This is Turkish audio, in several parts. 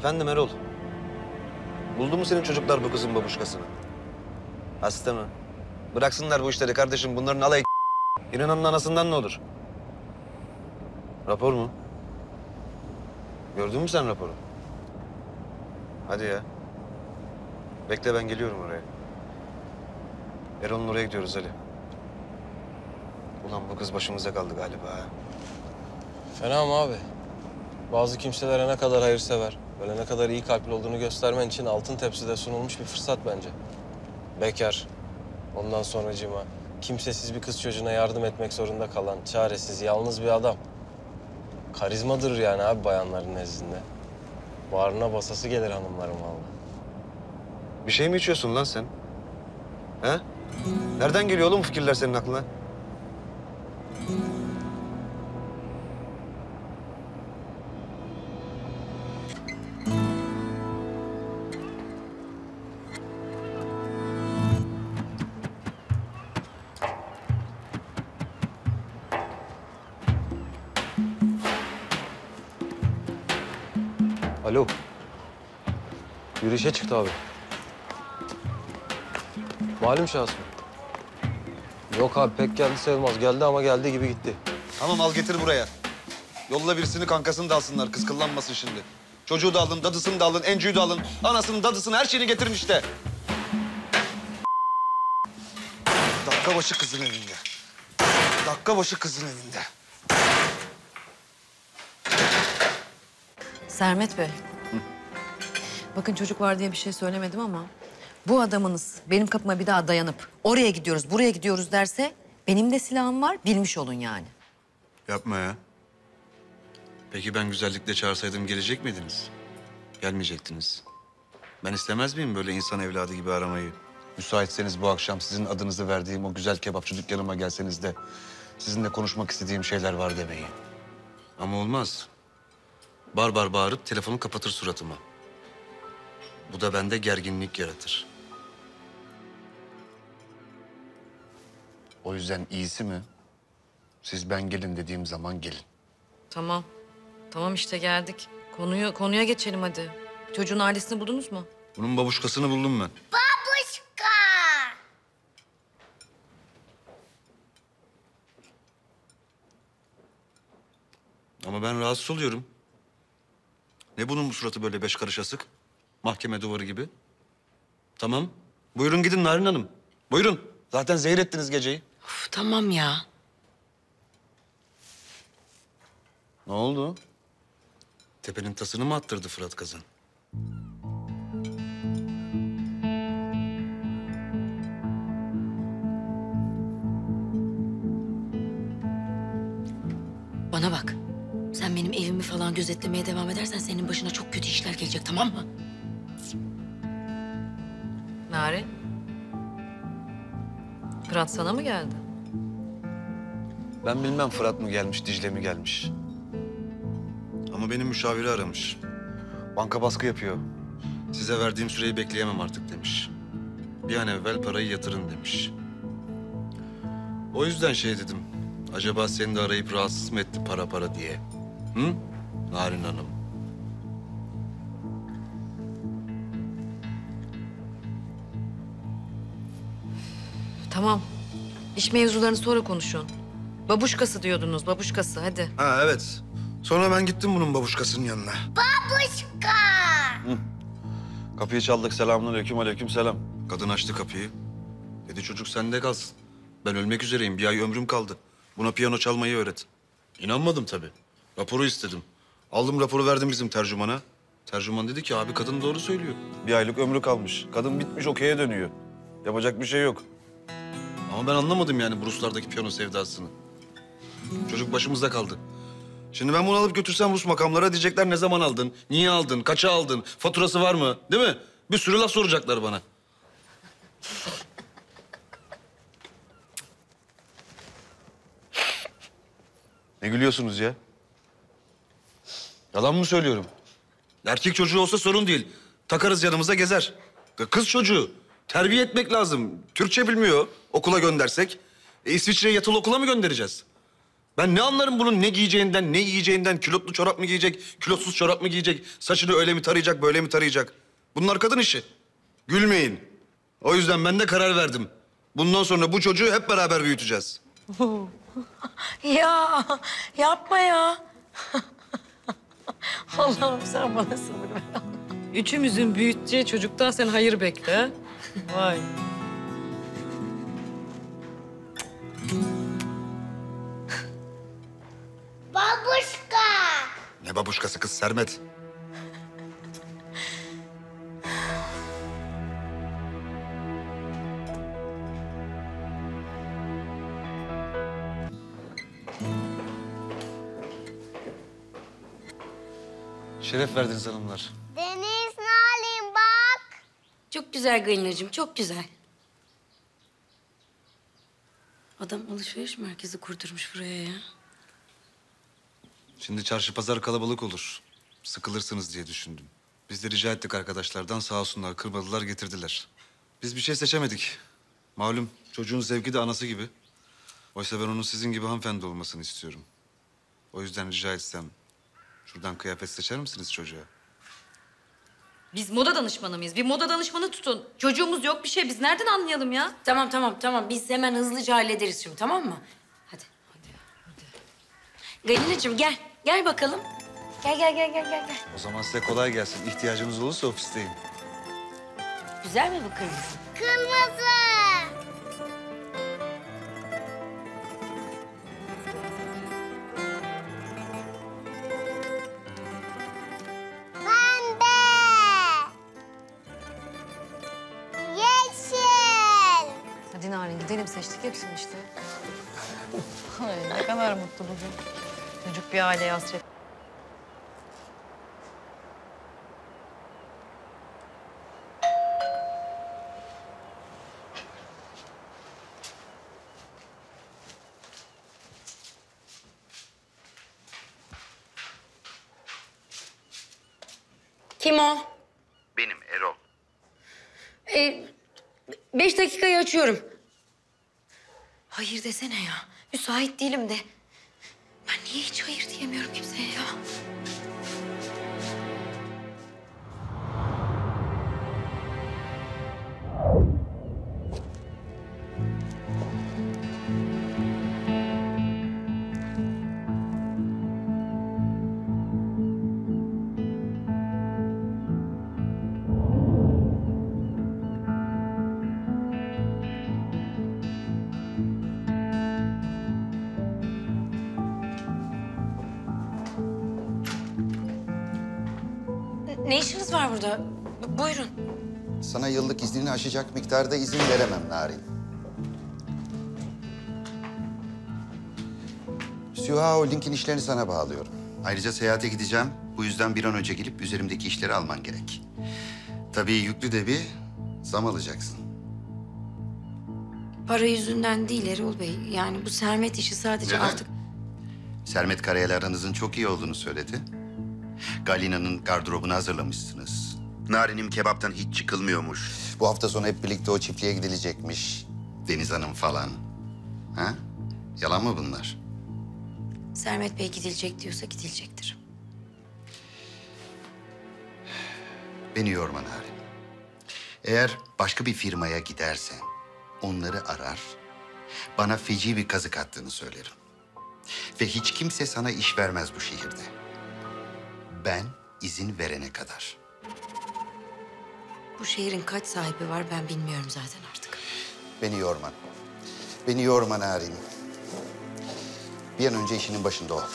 Efendim Erol. Buldu mu senin çocuklar bu kızın babuşkasını? Hasta mı? Bıraksınlar bu işleri kardeşim. Bunların alayı İnananın anasından ne olur? Rapor mu? Gördün mü sen raporu? Hadi ya. Bekle ben geliyorum oraya. Erol'un oraya gidiyoruz Ali. Ulan bu kız başımıza kaldı galiba ha. Fena mı abi? Bazı kimselere ne kadar hayırsever, böyle ne kadar iyi kalpli olduğunu göstermen için altın tepside sunulmuş bir fırsat bence. Bekar, ondan sonracığıma, kimsesiz bir kız çocuğuna yardım etmek zorunda kalan, çaresiz, yalnız bir adam. Karizmadır yani abi bayanların nezdinde. Bağrına basası gelir hanımların vallahi. Bir şey mi içiyorsun lan sen? He? Nereden geliyor oğlum bu fikirler senin aklına? Alo. Yürüyüşe çıktı abi. Malum şahıs mı? Yok abi pek geldi sayılmaz. Geldi ama geldiği gibi gitti. Tamam al getir buraya. Yolla birisini kankasını da alsınlar. Kız kıllanmasın şimdi. Çocuğu da alın, dadısını da alın, encüyü de alın. Anasını, dadısını, her şeyini getirin işte. Dakika başı kızın evinde. Dakika başı kızın evinde. Sermet Bey. Bakın çocuk var diye bir şey söylemedim ama bu adamınız benim kapıma bir daha dayanıp oraya gidiyoruz, buraya gidiyoruz derse benim de silahım var, bilmiş olun yani. Yapma ya. Peki ben güzellikle çağırsaydım gelecek miydiniz? Gelmeyecektiniz. Ben istemez miyim böyle insan evladı gibi aramayı? Müsaitseniz bu akşam sizin adınızı verdiğim o güzel kebapçı dükkanıma gelseniz de sizinle konuşmak istediğim şeyler var demeyi. Ama olmaz. Bar bağırıp telefonu kapatır suratıma. Bu da bende gerginlik yaratır. O yüzden iyisi mi? Siz ben gelin dediğim zaman gelin. Tamam. Tamam işte geldik. Konuya geçelim hadi. Çocuğun ailesini buldunuz mu? Bunun babuşkasını buldum ben. Babuşka! Ama ben rahatsız oluyorum. Ne bunun bu suratı böyle beş karış asık? Mahkeme duvarı gibi. Tamam. Buyurun gidin Narin Hanım. Buyurun. Zaten zehir ettiniz geceyi. Uf, tamam ya. Ne oldu? Tepenin tasını mı attırdı Fırat Kazan? Bana bak. Sen benim evimi falan gözetlemeye devam edersen senin başına çok kötü işler gelecek, tamam mı? Narin. Fırat sana mı geldi? Ben bilmem Fırat mı gelmiş, Dicle mi gelmiş. Ama benim müşaviri aramış. Banka baskı yapıyor. Size verdiğim süreyi bekleyemem artık demiş. Bir an evvel parayı yatırın demiş. O yüzden şey dedim. Acaba seni de arayıp rahatsız mı etti para diye? Hı? Narin Hanım. Tamam. İş mevzularını sonra konuşun. Babuşkası diyordunuz, babuşkası hadi. Ha evet. Sonra ben gittim bunun babuşkasının yanına. Babuşka! Kapıyı çaldık. Selamünaleyküm, aleykümselam. Kadın açtı kapıyı. Dedi çocuk sende kalsın. Ben ölmek üzereyim. Bir ay ömrüm kaldı. Buna piyano çalmayı öğret. İnanmadım tabii. Raporu istedim. Aldım raporu verdim bizim tercümana. Tercüman dedi ki abi kadın doğru söylüyor. Bir aylık ömrü kalmış. Kadın bitmiş okey'e dönüyor. Yapacak bir şey yok. Ama ben anlamadım yani bu Ruslardaki piyano sevdasını. Çocuk başımızda kaldı. Şimdi ben bunu alıp götürsem Rus makamlara diyecekler ne zaman aldın, niye aldın, kaça aldın, faturası var mı? Değil mi? Bir sürü laf soracaklar bana. Ne gülüyorsunuz ya? Yalan mı söylüyorum? Erkek çocuğu olsa sorun değil. Takarız yanımıza gezer. Kız çocuğu. Terbiye etmek lazım. Türkçe bilmiyor okula göndersek. İsviçre'ye yatılı okula mı göndereceğiz? Ben ne anlarım bunun ne giyeceğinden, ne yiyeceğinden, kilotlu çorap mı giyecek, kilotsuz çorap mı giyecek, saçını öyle mi tarayacak, böyle mi tarayacak? Bunlar kadın işi. Gülmeyin. O yüzden ben de karar verdim. Bundan sonra bu çocuğu hep beraber büyüteceğiz. Ya yapma ya. Allah'ım sen bana sabır ver. Üçümüzün büyüteceği çocuktan sen hayır bekle. Ha? Vay. Babuşka. Ne babuşkası kız Sermet? Şeref verdiniz hanımlar. Deniz Nalim bak. Çok güzel Galinacığım, çok güzel. Adam alışveriş merkezi kurdurmuş buraya ya. Şimdi çarşı pazar kalabalık olur. Sıkılırsınız diye düşündüm. Biz de rica ettik arkadaşlardan, sağ olsunlar kırmadılar, getirdiler. Biz bir şey seçemedik. Malum çocuğun zevki de anası gibi. Oysa ben onun sizin gibi hanımefendi olmasını istiyorum. O yüzden rica etsem şuradan kıyafet seçer misiniz çocuğa? Biz moda danışmanı mıyız? Bir moda danışmanı tutun. Çocuğumuz yok bir şey. Biz nereden anlayalım ya? Tamam. Biz hemen hızlıca hallederiz şimdi, tamam mı? Hadi. Galinacığım gel. Gel bakalım. Gel. O zaman size kolay gelsin. İhtiyacınız olursa ofisteyim. Güzel mi bu kırmızı? Kırmızı. Pembe. Yeşil. Hadi Narin gidelim seçtik hepsini işte. Ay, ne kadar mutlu bugün. Çocuk bir aileye hasret. Kim o? Benim Erol. 5 dakikayı açıyorum. Hayır desene ya. Müsait değilim de. Ben niye hiç hayır diyemiyorum kimseye ya? Ne işiniz var burada? Buyurun. Sana yıllık iznini aşacak miktarda izin veremem Narin. Süha Holding'in işlerini sana bağlıyorum. Ayrıca seyahate gideceğim. Bu yüzden bir an önce gelip üzerimdeki işleri alman gerek. Tabii yüklü de bir zam alacaksın. Para yüzünden değil Erol Bey. Yani bu Sermet işi sadece Neden? artık... Sermet Karayel aranızın çok iyi olduğunu söyledi. Galina'nın gardırobunu hazırlamışsınız. Narin'im kebaptan hiç çıkılmıyormuş. Bu hafta sonu hep birlikte o çiftliğe gidilecekmiş. Deniz Hanım falan. Ha? Yalan mı bunlar? Sermet Bey gidilecek diyorsa gidilecektir. Beni yorma Narin. Eğer başka bir firmaya gidersen onları arar, bana feci bir kazık attığını söylerim. Ve hiç kimse sana iş vermez bu şehirde. Ben izin verene kadar. Bu şehrin kaç sahibi var ben bilmiyorum zaten artık. Beni yorma. Beni yorma Narin. Bir an önce işinin başında ol.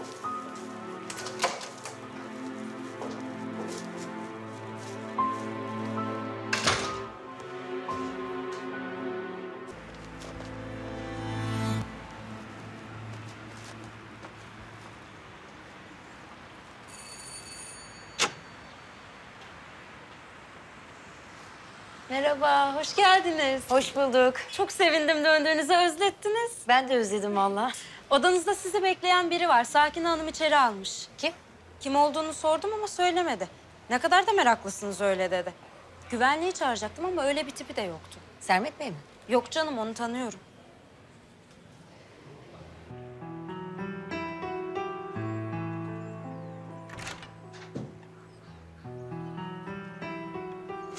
Merhaba, hoş geldiniz. Hoş bulduk. Çok sevindim döndüğünüze, özlettiniz. Ben de özledim valla. Odanızda sizi bekleyen biri var. Sakine Hanım içeri almış. Kim? Kim olduğunu sordum ama söylemedi. Ne kadar da meraklısınız öyle dedi. Güvenliği çağıracaktım ama öyle bir tipi de yoktu. Sermet Bey mi? Yok canım, onu tanıyorum.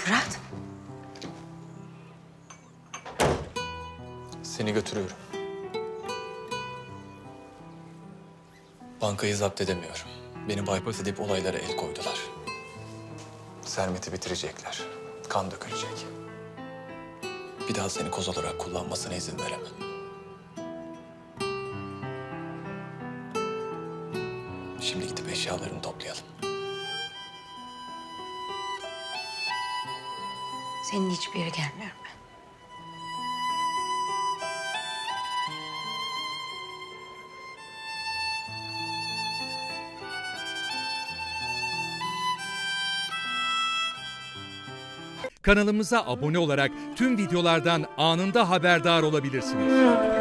Fırat. Seni götürüyorum. Bankayı zapt edemiyorum. Beni bypass edip olaylara el koydular. Sermet'i bitirecekler. Kan dökülecek. Bir daha seni koz olarak kullanmasına izin veremem. Şimdi gidip eşyalarını toplayalım. Senin hiçbir yere gelmiyorum ben. Kanalımıza abone olarak tüm videolardan anında haberdar olabilirsiniz.